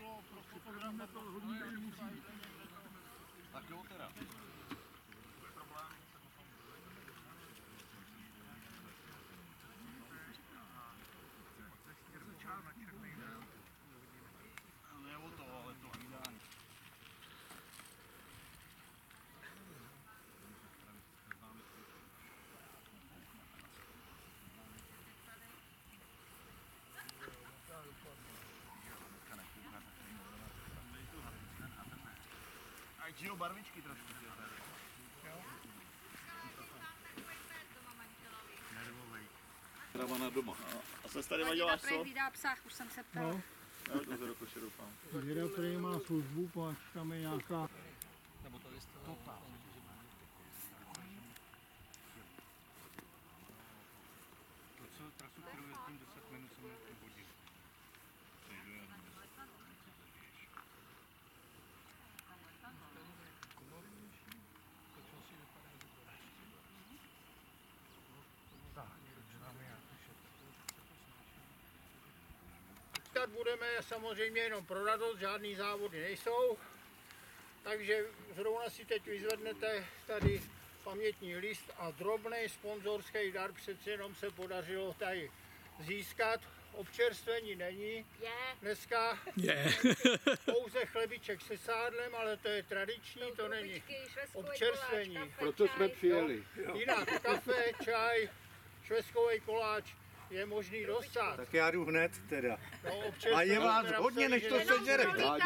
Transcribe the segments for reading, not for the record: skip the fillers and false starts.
pro fotografa to hodně nemusí. Tak jo teda. Ne o to, ale to hlídání. A žijou barvičky trošku. Trava doma. A se tady vadila co? Vydá psách, už jsem se ptala. No. Já už do koše doufám. Děda, který má službu, pak tam je nějaká... Nebo to je totál. To, co trasu, kterou jezdím 10 minut, jsem měl hodinu. Tak budeme samozřejmě jenom pro radost, žádný závody nejsou. Takže zrovna si teď vyzvednete tady pamětní list a drobný sponzorský dar přece jenom se podařilo tady získat. Občerstvení není. Dneska pouze chlebiček se sádlem, ale to je tradiční, to není občerstvení. Proto jsme přijeli. Jinak kafe, čaj, švestkový koláč je možný dostat. Tak já jdu hned teda. No, A je vás hodně, než to sežere.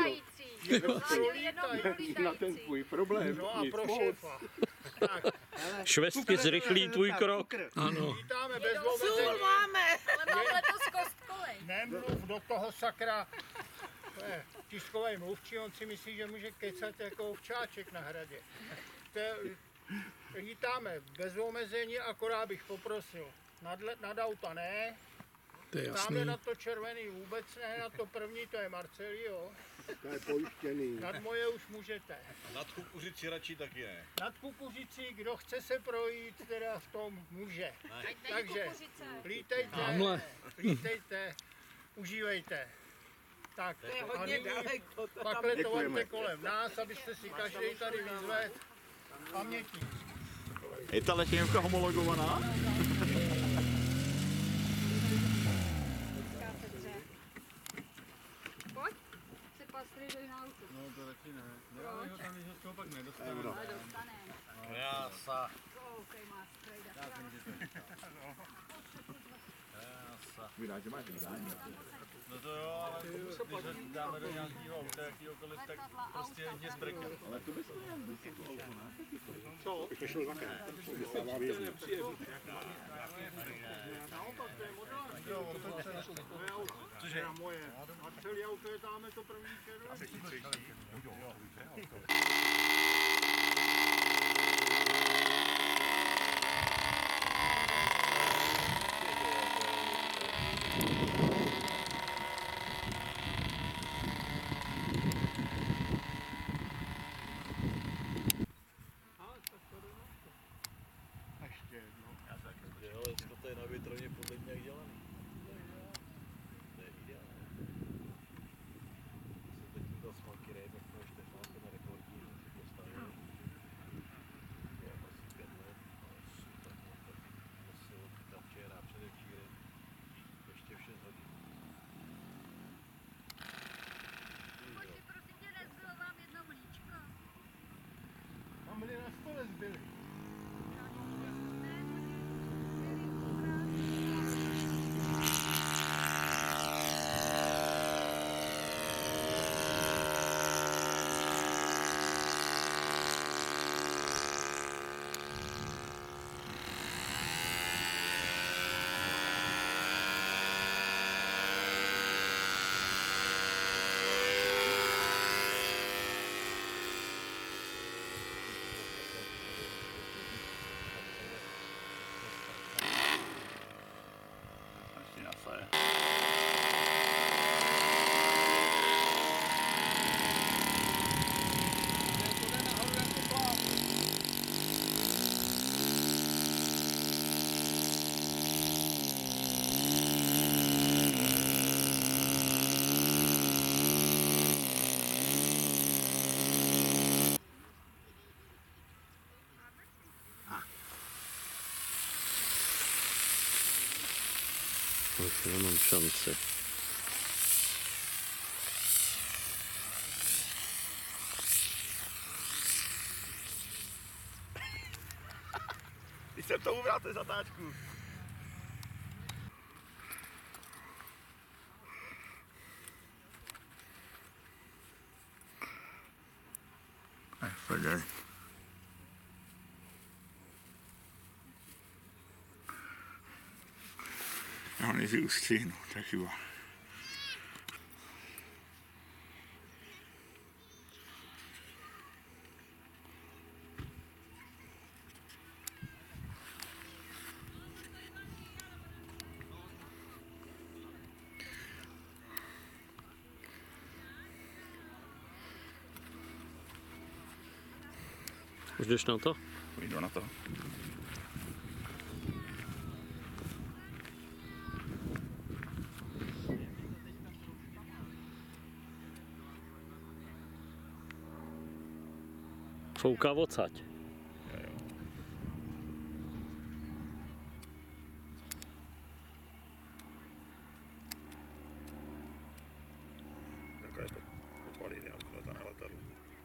Na ten tvůj problém. No a pro šéfa. Tak, Švestky zrychlí tvůj krok. Ano. vítáme bez omezení. Ale mám letos kostkolej. Nemluv do toho sakra. To je tiskový mluvčí, on si myslí, že může kecat jako ovčáček na hradě. Vítáme bez omezení, akorát bych poprosil. Nad auta ne. To je Tamhle jasný. na to červený vůbec ne, na to první to je Marcelio. To je pojištěný. Nad moje už můžete. Nad kukuřici radši taky ne. Nad kukuřicí, kdo chce se projít, teda v tom může. Takže lítejte, užívejte. Tak, a nyní pak letovajte kolem nás, abyste si každý tady vyzvedl pamětník. Je ta letěnka homologovaná? Pojď, se pastry na auto. No to taky ne. Já ho tam, že z toho pak nedostaneme. Ale dostaneme. Krása. Koukej, má strejda. Vydá, že máš vydání. No to jo, ale když ho dáme do nějakého auta, jakýhokoliv, tak prostě jedně zbrkne. Ale to bys měl být to auto, ne? Co? Bych to šel za krát. Dostává vězně. Naopak, to je modální. To je auto. Cože? To je moje. A celý auto je tam to první červený. Ještě jedno. Ale to je na větroně podle mě jak dělaný. To je ideální. Jsem teď dal smalky rejt, tak to ještě šlápky na rekordní, že si postavil. Je asi 5 let, ale super, tak nosil ta včera, předevčírem, ještě v 6 hodin. Pojďte, prosím tě, nezbylo vám jedno mlíčko. Tam byli na stole zbyli. nemám šanci. Když jsem to ubral, to je zatáčku. Podívej. Já ho nejdřív ustříhnu, to je chyba. Už jdeš na to? Jdu na to. Fouká odsaď. Takové to podpalí, já to na letadlu.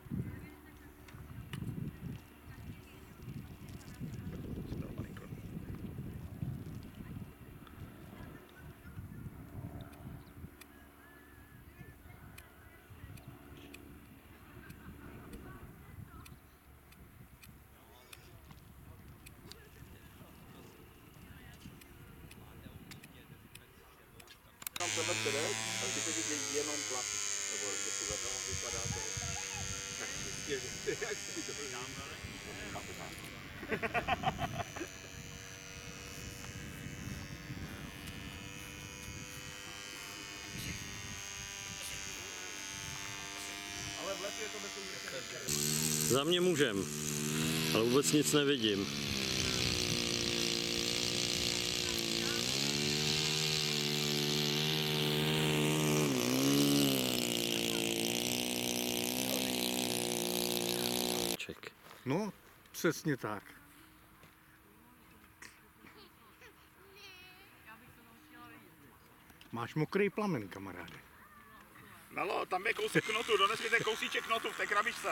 Tam tenhle předek, takže teď je jenom plat. Nebo to si vedou, vypadá to. Tak jak si to dám, ale v lese je to bez. Za mě můžem, ale vůbec nic nevidím. No, přesně tak. Máš mokrý plamen, kamaráde. Nalo, tam je kousek knotu, dones mi ten kousíček knotu v té krabičce.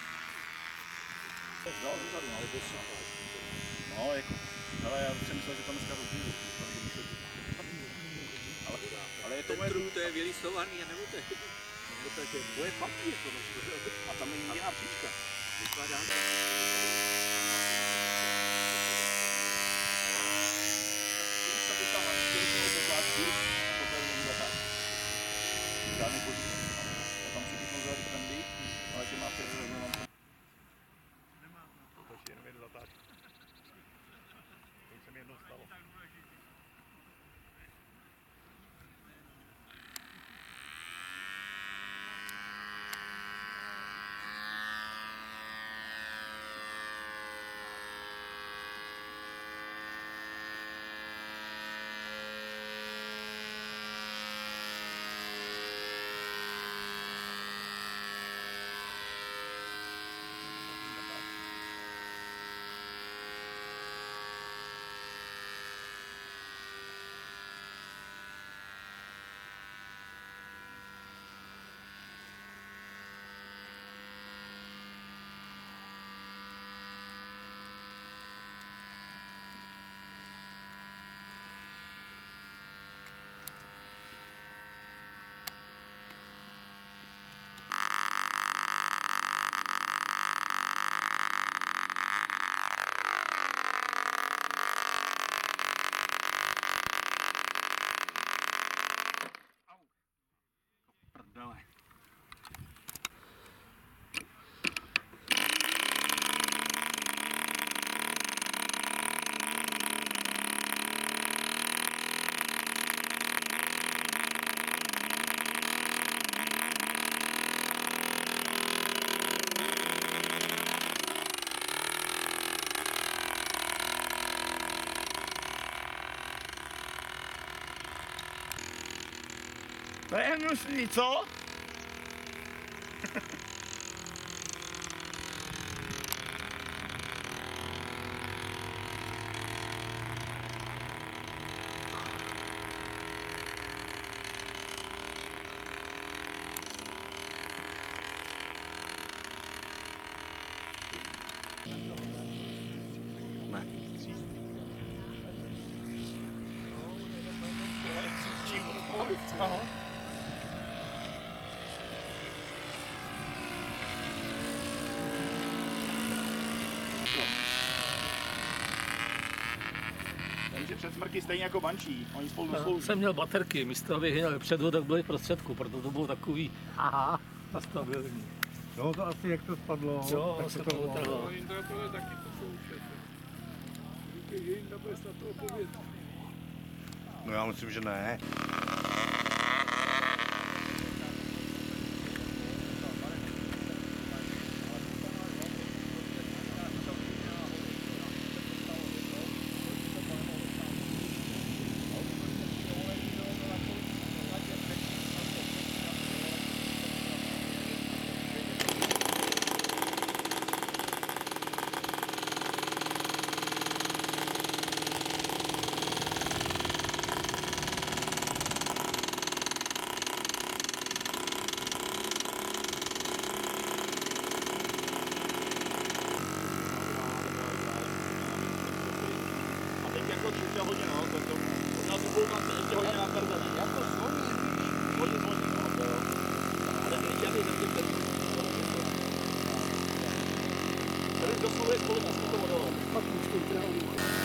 No, jako, ale já jsem myslel, že to dneska rozbíjí. Ale je to moje... To je vylistovaný a nebo to je... To je papír, a tam je jiná příčka. Vypadá to... Žádný pozitiv. Já tam si píchnu za trendy, ale že má před to ještě jenom jednu zatáčku. To už se mi jednou stalo. To je hnusný, co? Škodovce. Aha. Takže před smrky stejně jako bančí, oni spolu slouží. Jsem měl baterky, místo abych jel předu, tak byly prostředku, proto to bylo takový nastabilní. No to asi jak to spadlo. Jo, tak se se to to utrhlo. Jindra to je taky posloušet. Říkej, že Jindra bude snad toho povědět. No já myslím, že ne. A teď jako přišel hodně na to, možná to budou tam ještě hodně na kardané. Jak to zvoní? Hodně, no to jo. Ale teď já bych zatím ten. Tady doslovuje kolik asi to vodolo. Pak už to utrává.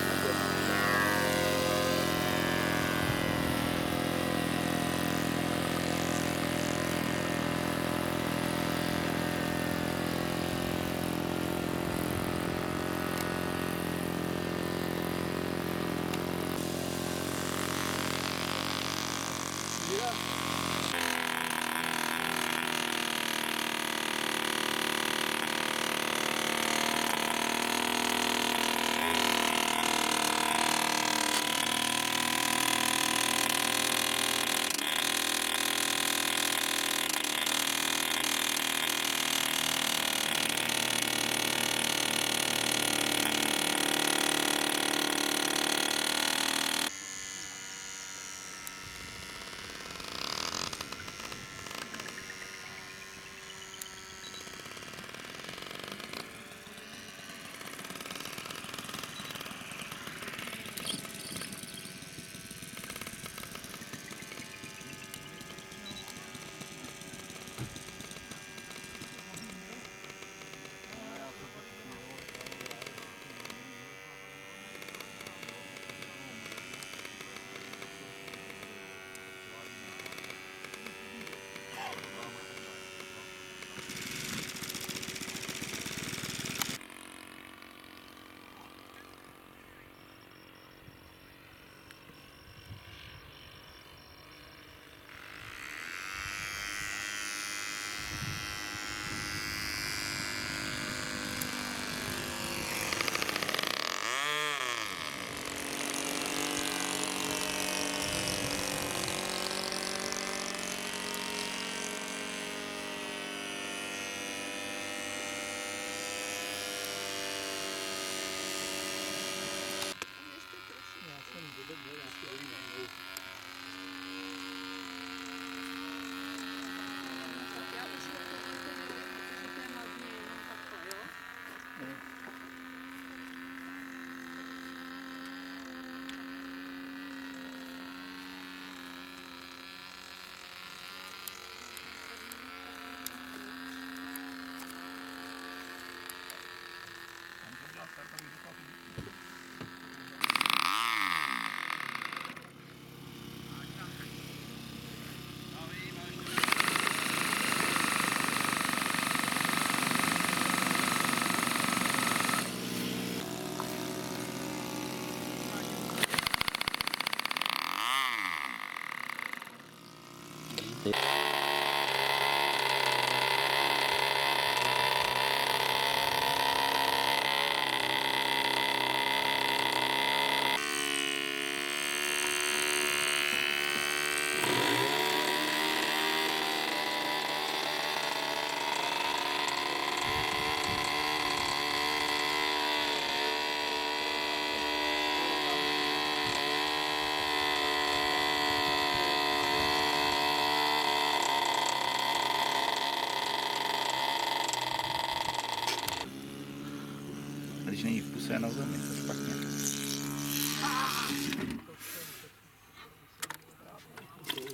Když není v puse na zemi, to je špatně.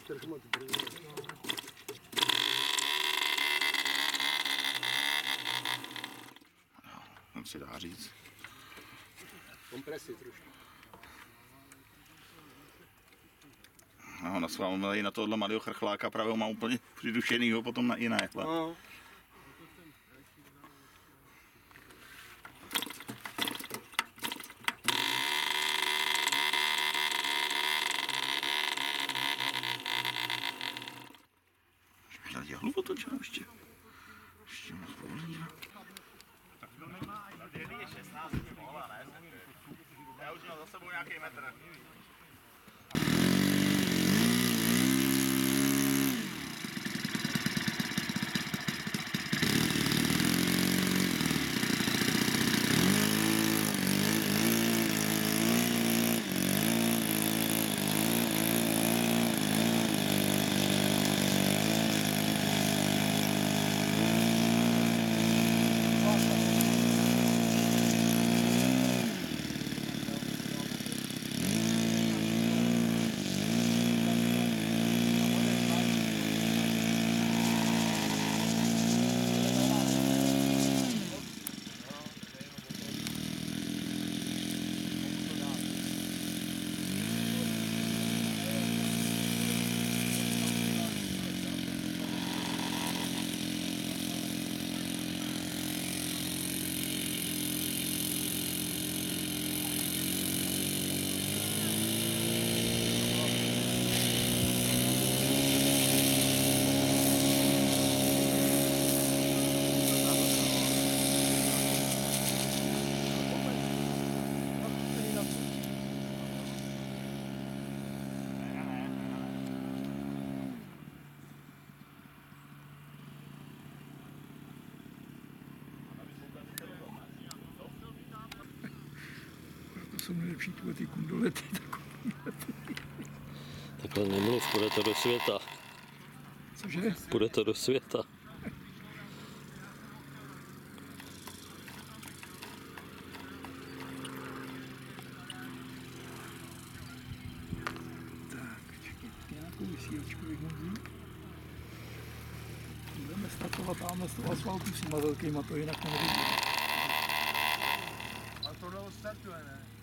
Tak se dá říct. Kompresy trošku. No, na svém na tohle malého chrchláka právě ho má úplně přidušenýho potom na jiné. No. Měl děhlu otočenou ještě. Ještě moc povolí. Je 16 mohla, ne? Já už měl za sebou nějaký metr. To jsou nejlepší ty kundolety. Takhle nemluv, půjde to do světa. Cože? Půjde to do světa. Tak, čekaj, nějakou vysílačku vyhodí. Budeme startovat tamhle z toho asfaltu s těma velkýma, to jinak nevidí. A tohle odstartuje, ne?